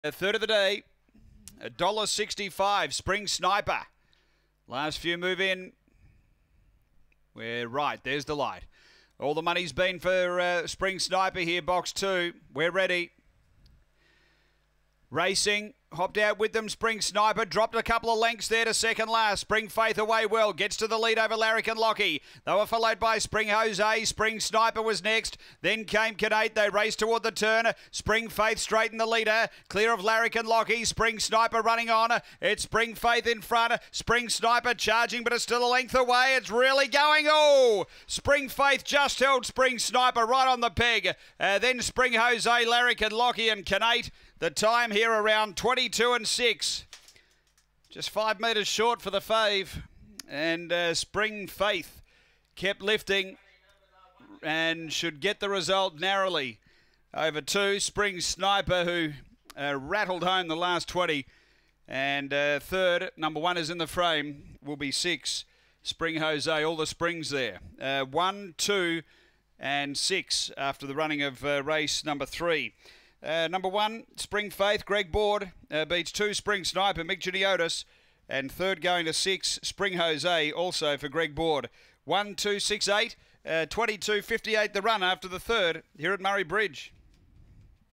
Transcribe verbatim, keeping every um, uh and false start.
A third of the day, one dollar sixty-five, Spring Sniper. Last few move in. We're right, there's the light. All the money's been for uh, Spring Sniper here, box two. We're ready. Racing, hopped out with them. Spring Sniper dropped a couple of lengths there to second last. Spring Faith away well, gets to the lead over Larrikin Lockie. They were followed by Spring Jose. Spring Sniper was next. Then came Canate. They raced toward the turn. Spring Faith straight in the leader, clear of Larrikin Lockie. Spring Sniper running on. It's Spring Faith in front. Spring Sniper charging, but it's still a length away. It's really going. Oh, Spring Faith just held Spring Sniper right on the peg. Uh, then Spring Jose, Larrikin Lockie, and Canate. The time here around twenty-two and six. Just five metres short for the fave. And uh, Spring Faith kept lifting and should get the result narrowly over two. Spring Sniper, who uh, rattled home the last twenty. And uh, third, number one is in the frame, will be six. Spring Jose, all the springs there. Uh, one, two, and six after the running of uh, race number three. Uh, number one, Spring Faith, Greg Board, uh, beats two, Spring Sniper, Mick Giniotis. And third going to six, Spring Jose, also for Greg Board. One, two, six, eight, uh, twenty-two fifty-eight the run after the third here at Murray Bridge.